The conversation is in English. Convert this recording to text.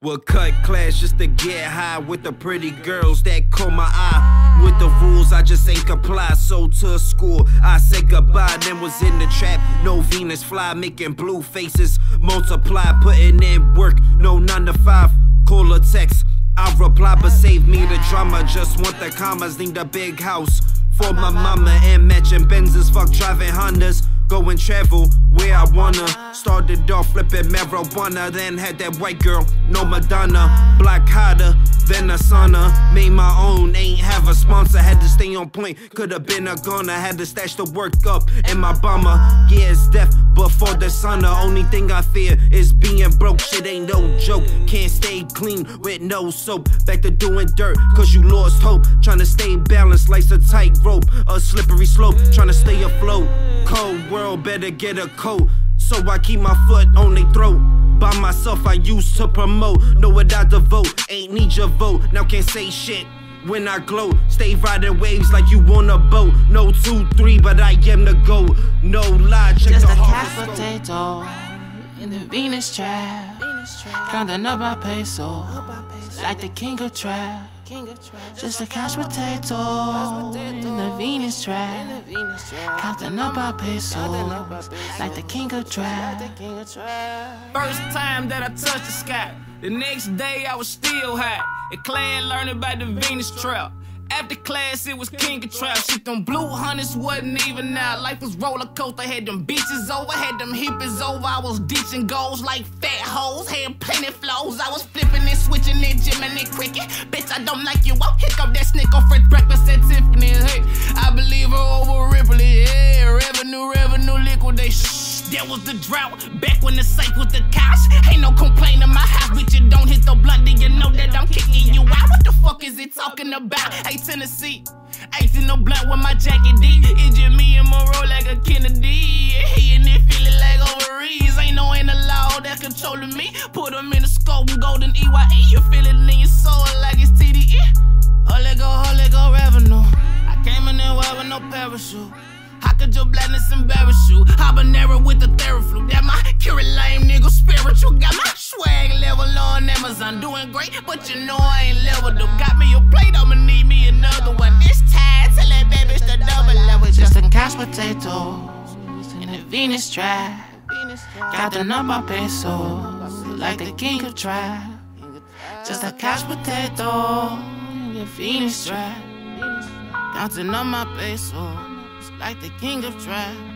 We'll cut class just to get high with the pretty girls that caught my eye. With the rules, I just ain't comply. So to school, I said goodbye. Then was in the trap, no Venus fly, making blue faces multiply, putting in work, no 9 to 5. Call or text, I reply, but save me the drama. Just want the commas, need a big house for my mama and matching Benzes. Fuck driving Hondas. Go and travel where I wanna. Started off flipping marijuana, then had that white girl, no Madonna. Black hotter than a sauna. Made my own, ain't have a sponsor. Had to stay on point, could've been a goner. Had to stash the work up in my bomber. Yeah, it's death before the sun. The only thing I fear is being broke. Shit ain't no joke. Can't stay clean with no soap. Back to doing dirt, cause you lost hope. Tryna stay balanced like a tightrope, a slippery slope. Tryna stay afloat. Cold world, better get a coat. So I keep my foot on their throat. By myself, I used to promote. Know what I devote, ain't need your vote. Now can't say shit when I glow. Stay riding waves like you on a boat. No 2, 3, but I am the GOAT. No lie, check just the a couch potato in the Venus trap. Counting up my peso like the king of trap. Just a couch potato in the Venus trap. Counting up our pesos like the king of trap. First time that I touched the sky, the next day I was still high. In class learning about the Venus trap. After class, it was king of trap. Shit, them blue hunters wasn't even out. Life was roller coaster. Had them bitches over, had them hippies over. I was ditching goals like fat hoes. Had plenty flows. I was flipping and switching and jimming and cricket. Bitch, I don't like you. I'll pick up that snick on Fred breakfast at Tiffany's. Hey, I believe her over Ripley. Yeah, revenue, liquidation. There was the drought back when the safe was the couch. Ain't no complaint in my house, bitch. You don't hit the blunt, then you know that I'm kicking you out. What the fuck is it talking about? Hey, Tennessee, ain't in no blunt with my jacket D. It's just me and Monroe like a Kennedy. Yeah, he and it feeling like ovaries. Ain't no in the law that controlling me. Put them in the scope and golden EYE. You feel it in your soul like it's TDE. Holy go revenue. I came in there with no parachute. How could your blackness embarrass you? Habanero with the Theraflu. That my curate lame nigga spiritual. Got my swag level on Amazon. Doing great, but you know I ain't leveled up. Got me a plate, I'ma need me another one. This time, tell that baby it's the double level. Just a couch potato in the Venus trap. Counting up my pesos like the king of trap. Just a couch potato in the Venus trap. Counting up my pesos like the king of trap.